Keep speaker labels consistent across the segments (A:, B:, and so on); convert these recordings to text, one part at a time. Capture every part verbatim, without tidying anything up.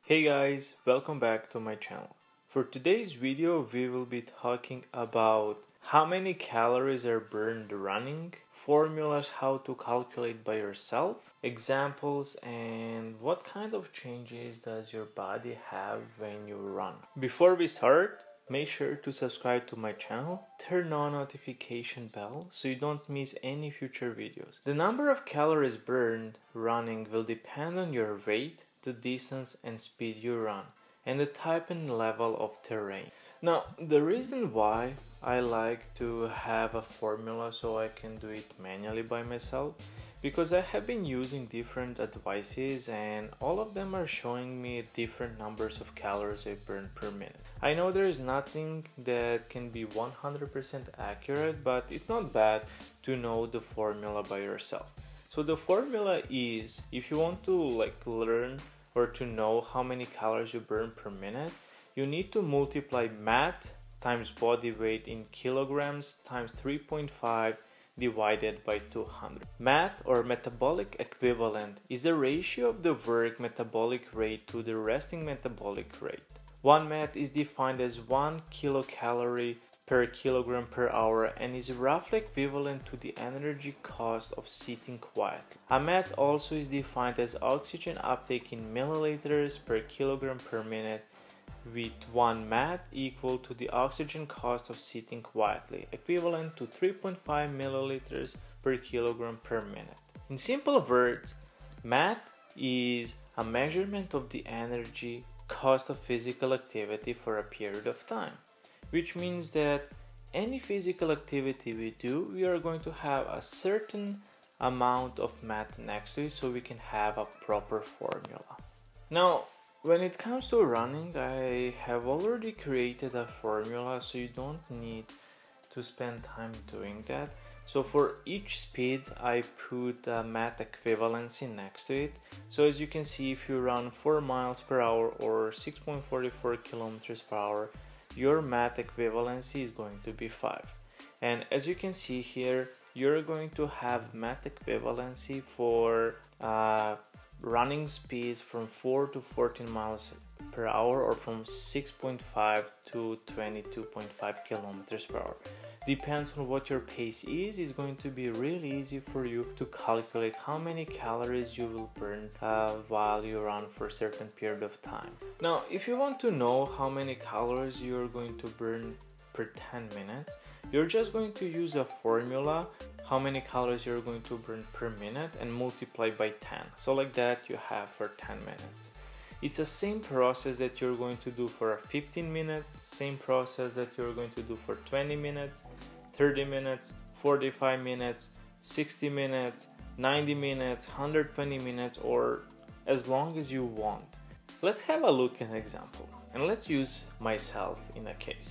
A: Hey guys, welcome back to my channel. For today's video, we will be talking about how many calories are burned running, formulas how to calculate by yourself, examples, and what kind of changes does your body have when you run. Before we start, make sure to subscribe to my channel, turn on notification bell so you don't miss any future videos. The number of calories burned running will depend on your weight, the distance and speed you run, and the type and level of terrain. Now, the reason why I like to have a formula so I can do it manually by myself, because I have been using different advices and all of them are showing me different numbers of calories I burn per minute. I know there is nothing that can be one hundred percent accurate, but it's not bad to know the formula by yourself. So the formula is, if you want to like learn or to know how many calories you burn per minute, you need to multiply mass times body weight in kilograms times three point five divided by two hundred. Mass or metabolic equivalent is the ratio of the work metabolic rate to the resting metabolic rate. One mass is defined as one kilocalorie per kilogram per hour and is roughly equivalent to the energy cost of sitting quietly. A mass also is defined as oxygen uptake in milliliters per kilogram per minute, with one mass equal to the oxygen cost of sitting quietly, equivalent to three point five milliliters per kilogram per minute. In simple words, mass is a measurement of the energy cost of physical activity for a period of time, which means that any physical activity we do, we are going to have a certain amount of math next to it so we can have a proper formula. Now, when it comes to running, I have already created a formula so you don't need to spend time doing that. So for each speed, I put a mass equivalency next to it. So as you can see, if you run four miles per hour or six point four four kilometers per hour, your mass equivalency is going to be five. And as you can see here, you're going to have mass equivalency for uh, running speeds from four to fourteen miles per hour or from six point five to twenty-two point five kilometers per hour. Depends on what your pace is. It's going to be really easy for you to calculate how many calories you will burn uh, while you run for a certain period of time. Now, if you want to know how many calories you're going to burn per ten minutes, you're just going to use a formula, how many calories you're going to burn per minute, and multiply by ten. So like that you have for ten minutes. It's the same process that you're going to do for fifteen minutes, same process that you're going to do for twenty minutes, thirty minutes, forty-five minutes, sixty minutes, ninety minutes, one hundred twenty minutes, or as long as you want. Let's have a look at an example, and let's use myself in a case.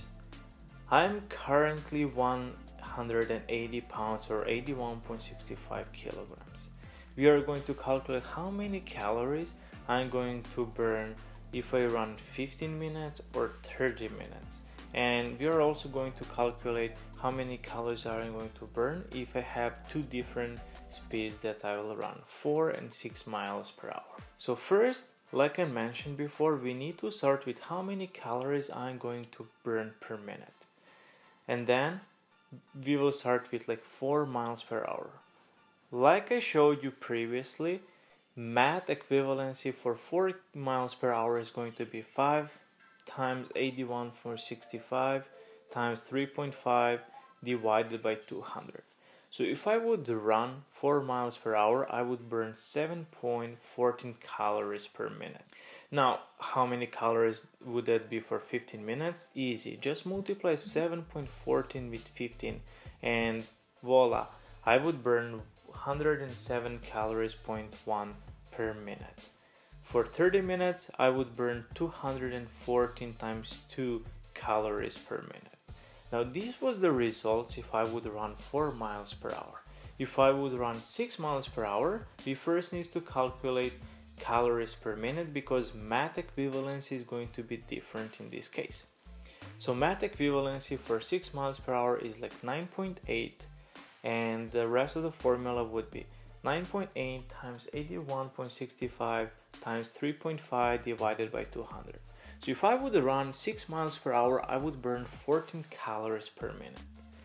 A: I'm currently one hundred eighty pounds or eighty-one point six five kilograms. We are going to calculate how many calories I'm going to burn if I run fifteen minutes or thirty minutes. And we are also going to calculate how many calories I'm going to burn if I have two different speeds that I will run, four and six miles per hour. So first, like I mentioned before, we need to start with how many calories I'm going to burn per minute. And then we will start with like four miles per hour. Like I showed you previously, mass equivalency for four miles per hour is going to be five times eighty-one point six five times three point five divided by two hundred. So if I would run four miles per hour, I would burn seven point one four calories per minute. Now, how many calories would that be for fifteen minutes? Easy, just multiply seven point one four with fifteen and voila, I would burn one hundred seven calories point one per minute. For thirty minutes, I would burn two hundred fourteen times two calories per minute. Now this was the results if I would run four miles per hour. If I would run six miles per hour, we first need to calculate calories per minute because mass equivalency is going to be different in this case. So mass equivalency for six miles per hour is like nine point eight, and the rest of the formula would be nine point eight times eighty-one point six five times three point five divided by two hundred. So if I would run six miles per hour, I would burn fourteen calories per minute.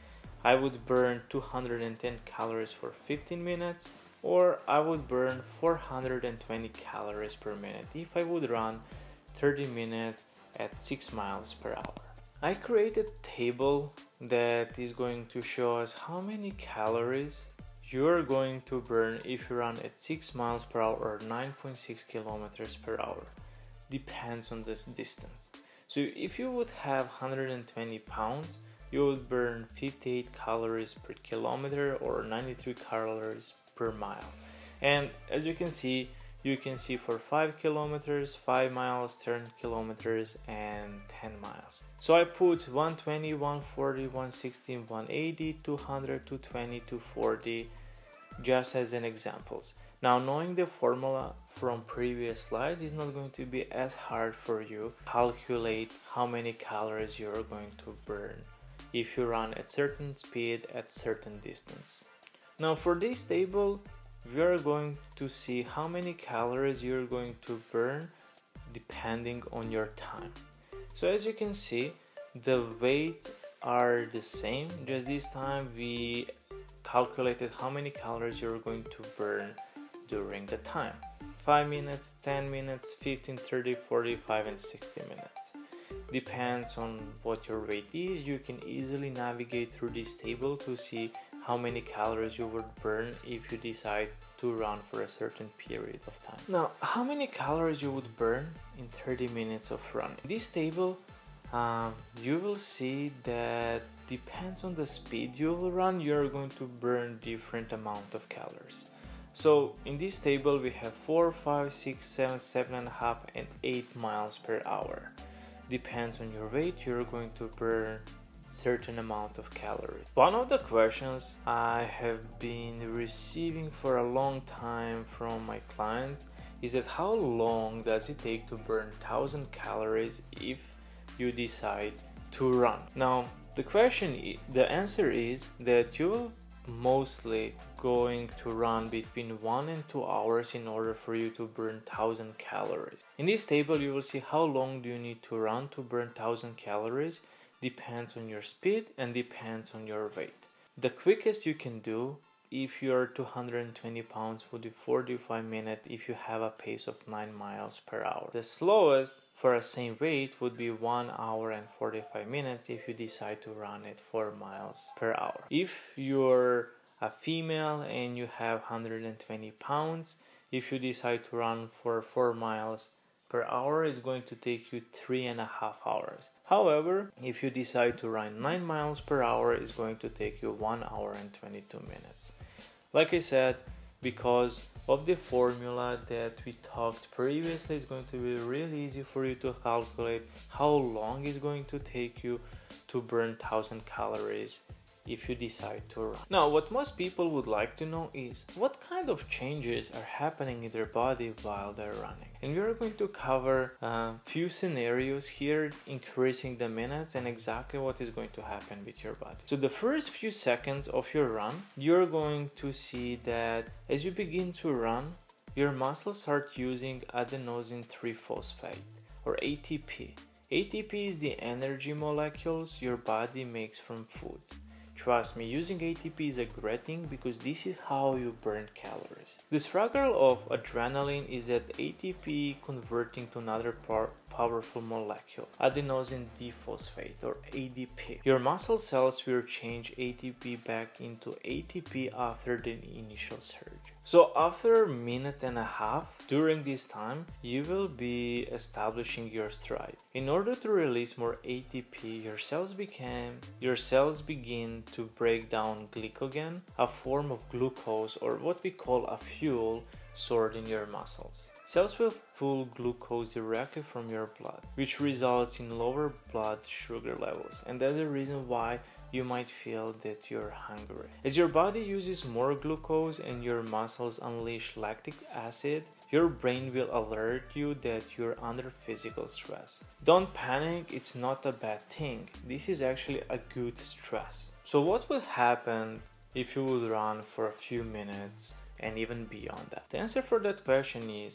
A: I would burn two hundred ten calories for fifteen minutes, or I would burn four hundred twenty calories per minute if I would run thirty minutes at six miles per hour. I created a table that is going to show us how many calories you are going to burn if you run at six miles per hour or nine point six kilometers per hour. Depends on this distance. So if you would have one hundred twenty pounds, you would burn fifty-eight calories per kilometer or ninety-three calories per mile. And as you can see, you can see for five kilometers, five miles, ten kilometers, and ten miles. So I put one twenty, one forty, one sixty, one eighty, two hundred, two twenty, two forty just as an examples. Now, knowing the formula from previous slides is not going to be as hard for you to calculate how many calories you're going to burn if you run at certain speed at certain distance. Now, for this table, we are going to see how many calories you're going to burn depending on your time. So as you can see, the weights are the same, just this time we calculated how many calories you're going to burn during the time. five minutes, ten minutes, fifteen, thirty, forty-five, and sixty minutes. Depends on what your weight is. You can easily navigate through this table to see how many calories you would burn if you decide to run for a certain period of time. Now, how many calories you would burn in thirty minutes of running? This table, um, you will see that depends on the speed you will run, you're going to burn different amount of calories. So in this table we have four, five, six, seven, seven and a half, and eight miles per hour. Depends on your weight, you're going to burn certain amount of calories. One of the questions I have been receiving for a long time from my clients is that how long does it take to burn one thousand calories if you decide to run? Now, the question, the answer is that you will mostly going to run between one and two hours in order for you to burn one thousand calories. In this table you will see how long do you need to run to burn one thousand calories. Depends on your speed and depends on your weight. The quickest you can do if you are two hundred twenty pounds would be forty-five minutes if you have a pace of nine miles per hour. The slowest for a same weight would be one hour and forty-five minutes if you decide to run at four miles per hour. If you're a female and you have one hundred twenty pounds, if you decide to run for four miles per hour, it's going to take you three and a half hours. However, if you decide to run nine miles per hour, it's going to take you one hour and twenty-two minutes. Like I said, because of the formula that we talked previously, it's going to be really easy for you to calculate how long it's going to take you to burn one thousand calories if you decide to run. Now, what most people would like to know is what kind of changes are happening in their body while they're running. And we are going to cover a few scenarios here, increasing the minutes and exactly what is going to happen with your body. So the first few seconds of your run, you're going to see that as you begin to run, your muscles start using adenosine triphosphate or A T P. A T P is the energy molecules your body makes from food. Trust me, using A T P is a great thing because this is how you burn calories. The struggle of adrenaline is that A T P converting to another powerful molecule, adenosine diphosphate or A D P. Your muscle cells will change A T P back into A T P after the initial surge. So after a minute and a half, during this time, you will be establishing your stride. In order to release more A T P, your cells became, your cells begin to break down glycogen, a form of glucose or what we call a fuel stored in your muscles. Cells will pull glucose directly from your blood, which results in lower blood sugar levels, and that's the reason why you might feel that you're hungry. As your body uses more glucose and your muscles unleash lactic acid, your brain will alert you that you're under physical stress. Don't panic, it's not a bad thing. This is actually a good stress. So what would happen if you would run for a few minutes and even beyond that? The answer for that question is,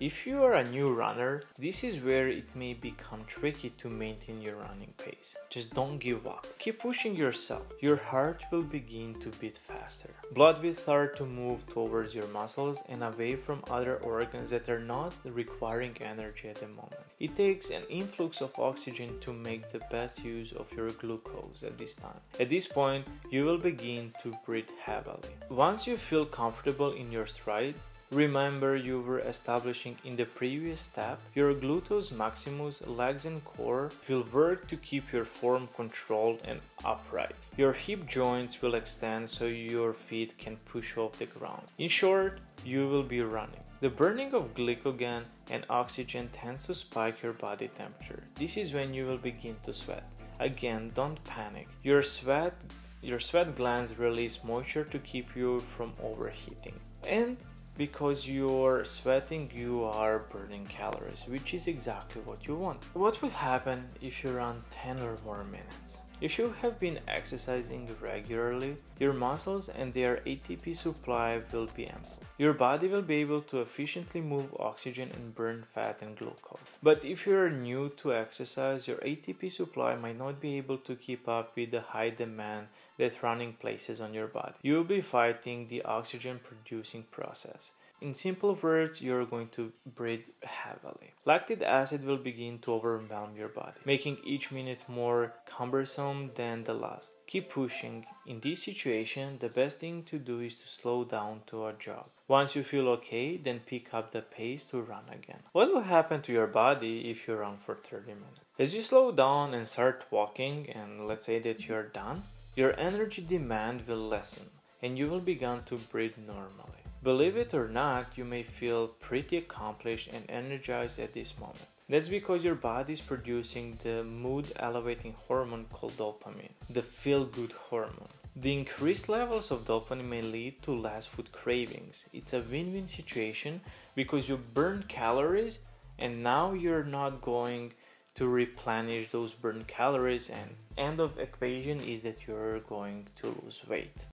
A: If you are a new runner, this is where it may become tricky to maintain your running pace. Just don't give up. Keep pushing yourself. Your heart will begin to beat faster. Blood will start to move towards your muscles and away from other organs that are not requiring energy at the moment. It takes an influx of oxygen to make the best use of your glucose at this time. At this point, you will begin to breathe heavily. Once you feel comfortable in your stride, remember you were establishing in the previous step, your gluteus maximus, legs and core will work to keep your form controlled and upright. Your hip joints will extend so your feet can push off the ground. In short, you will be running. The burning of glycogen and oxygen tends to spike your body temperature. This is when you will begin to sweat. Again, don't panic. Your sweat, your sweat glands release moisture to keep you from overheating. And because you're sweating, you are burning calories, which is exactly what you want. What would happen if you run ten or more minutes? If you have been exercising regularly, your muscles and their A T P supply will be ample. Your body will be able to efficiently move oxygen and burn fat and glucose. But if you are new to exercise, your A T P supply might not be able to keep up with the high demand that running places on your body. You will be fighting the oxygen producing process. In simple words, you are going to breathe heavily. Lactic acid will begin to overwhelm your body, making each minute more cumbersome than the last. Keep pushing. In this situation, the best thing to do is to slow down to a jog. Once you feel okay, then pick up the pace to run again. What will happen to your body if you run for thirty minutes? As you slow down and start walking, and let's say that you are done, your energy demand will lessen and you will begin to breathe normally. Believe it or not, you may feel pretty accomplished and energized at this moment. That's because your body is producing the mood-elevating hormone called dopamine, the feel-good hormone. The increased levels of dopamine may lead to less food cravings. It's a win-win situation because you burn calories and now you're not going to replenish those burned calories, and end of equation is that you're going to lose weight.